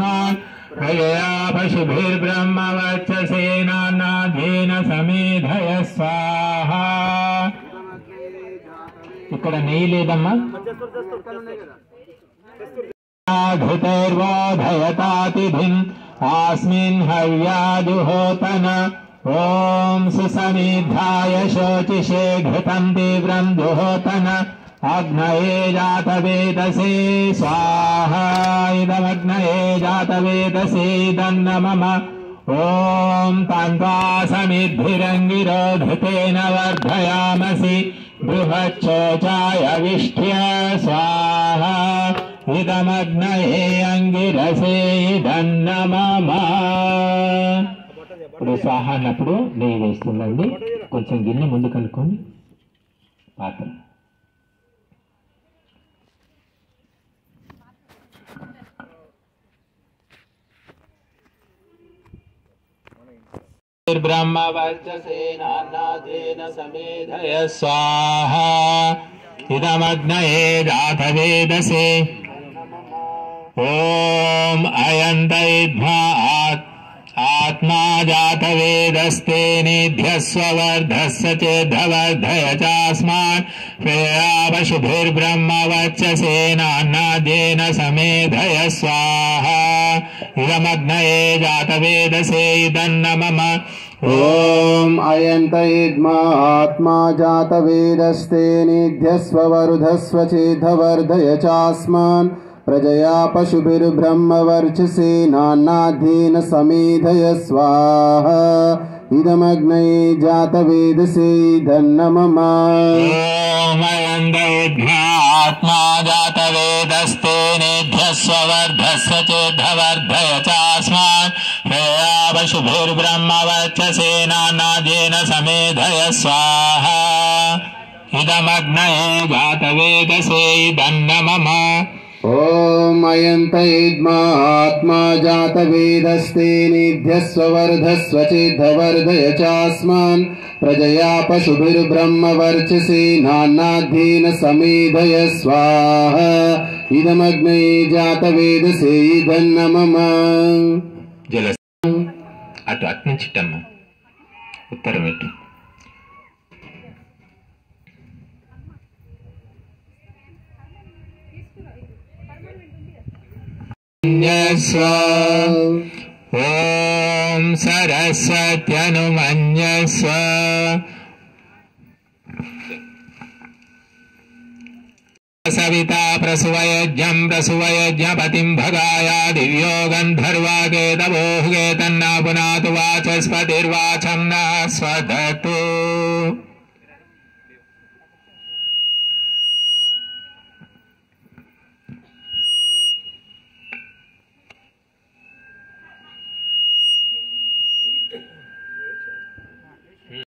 तस्मात् प्रजया पशुभिर्ब्रह्मवर्चसेनानाद्येन समेधय स्वाहा। ఇక్కడ నెయ్యి లేదమ్మా. घृतैर्वोधयतातिथिम् आस्मिन् हव्याजुहोतन ओम सुसमिद्धाय शोचिषे घृतं तीव्रं जुहोतन अग्नये जातवेदसे स्वाहा। इदमग्नये जातवेदसे इदन्नमम ओम तन्त्वा समिद्भिरङ्गिरो घृतेन वर्धयामसि बृहच्छोचाय विष्ठ्य स्वाहा। इदमग्नये अंगिरसे इदन्नमम। ఇప్పుడు స్వాహ అన్నప్పుడు నెయ్యి వేస్తుందండి. కొంచెం గిన్నె ముందు కలుపుకొని పాత్ర ब्रह्मवर्चसेनानादेन समेधय स्वाहा। इदमग्नये जातवेदसे ओम अयन्तैध्वा आत्मा जातवेदस्ते निध्यस्व वर्धस्व चेद्धवर्धय चास्मान् प्रजया पशुभिर्ब्रह्मवर्चसेनानाद्येन समेधय स्वाहा। इदमग्नये जातवेदसे इदन्नमम ओम अयन्तैद्मा आत्मा जातवेदस्ते निध्यस्व वर्धस्व चेद्धवर्धय चास्मान् प्रजया पशुभिर्ब्रह्मवर्चसेनानाद्येन समेधय स्वाहा। इदमग्नये जातवेदसे इदन्नमम ओम अयन्तैद्मा आत्मा जातवेदस्ते निध्यस्व वर्धस्व चेद्धवर्धय चास्मान् प्रजया पशुभिर्ब्रह्मवर्चसेनानाद्येन समेधय स्वाहा। इदमग्नये जातवेदसे इदन्नमम ओम अयन्तैद्मा आत्मा जातवेदस्ते निध्यस्व वर्धस्व चेद्धवर्धय चास्मान् प्रजया पशुभिर्ब्रह्मवर्चसेनानाद्येन समेधय स्वाहा। इदमग्नये जातवेदसे इदन्नमम। जल అటు అట్నుంచిట్టమ్మ ఉత్తరం ఎట్టు ओम सरस्वत्यनुमन्यस्व सविता प्रसुवयज्ञं प्रसुवयज्ञपतिं भगाया दिव्यो गन्धर्वाकेतवोः केतन्ना पुनातु वाचस्पतिर्वाचं न स्वदतु।